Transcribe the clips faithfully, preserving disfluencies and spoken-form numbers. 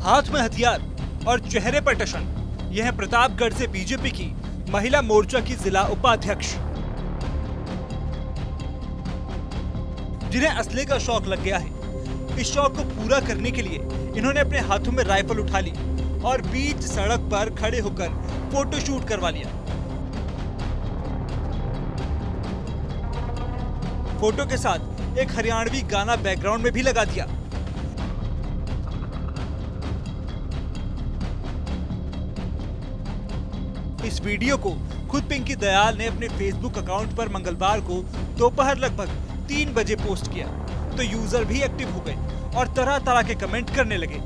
हाथ में हथियार और चेहरे पर टशन। यह है प्रतापगढ़ से बीजेपी की महिला मोर्चा की जिला उपाध्यक्ष, जिन्हें असले का शौक लग गया है। इस शौक को पूरा करने के लिए इन्होंने अपने हाथों में राइफल उठा ली और बीच सड़क पर खड़े होकर फोटोशूट करवा लिया। फोटो के साथ एक हरियाणवी गाना बैकग्राउंड में भी लगा दिया। इस वीडियो को खुद पिंकी दयाल ने अपने फेसबुक अकाउंट पर मंगलवार को दोपहर लगभग तीन बजे पोस्ट किया, तो यूजर भी एक्टिव हो गए और तरह तरह के कमेंट करने लगे।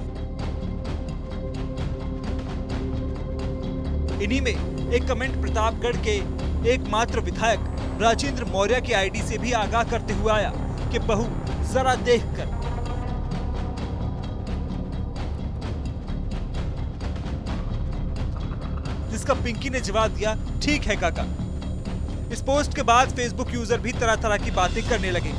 इन्हीं में एक कमेंट प्रतापगढ़ के एकमात्र विधायक राजेंद्र मौर्य की आईडी से भी आगाह करते हुए आया कि बहू जरा देख कर। जिसका पिंकी ने जवाब दिया, ठीक है काका। इस पोस्ट के बाद फेसबुक यूजर भी तरह तरह की बातें करने लगे।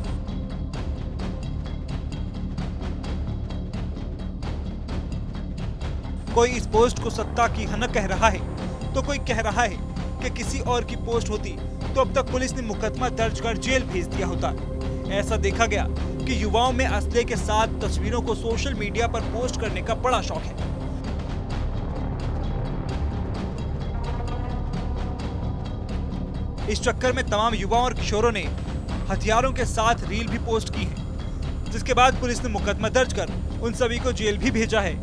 कोई इस पोस्ट को सत्ता की हनक कह रहा है, तो कोई कह रहा है कि किसी और की पोस्ट होती तो अब तक पुलिस ने मुकदमा दर्ज कर जेल भेज दिया होता। ऐसा देखा गया कि युवाओं में असले के साथ तस्वीरों को सोशल मीडिया पर पोस्ट करने का बड़ा शौक है। इस चक्कर में तमाम युवाओं और किशोरों ने हथियारों के साथ रील भी पोस्ट की है, जिसके बाद पुलिस ने मुकदमा दर्ज कर उन सभी को जेल भी भेजा है।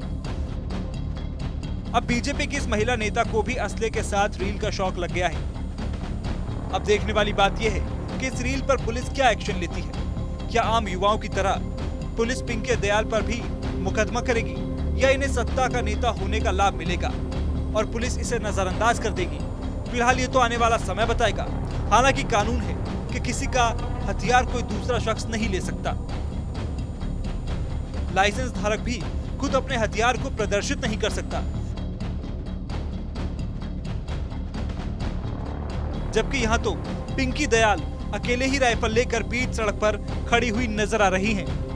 अब बीजेपी की इस महिला नेता को भी असले के साथ रील का शौक लग गया है। अब देखने वाली बात यह है कि इस रील पर पुलिस क्या एक्शन लेती है। क्या आम युवाओं की तरह पुलिस पिंकी दयाल पर भी मुकदमा करेगी, या इन्हें सत्ता का नेता होने का लाभ मिलेगा और पुलिस इसे नजरअंदाज कर देगी? फिलहाल ये तो आने वाला समय बताएगा। हालांकि कानून है कि किसी का हथियार कोई दूसरा शख्स नहीं ले सकता। लाइसेंस धारक भी खुद अपने हथियार को प्रदर्शित नहीं कर सकता। जबकि यहाँ तो पिंकी दयाल अकेले ही राइफल लेकर बीच सड़क पर खड़ी हुई नजर आ रही हैं।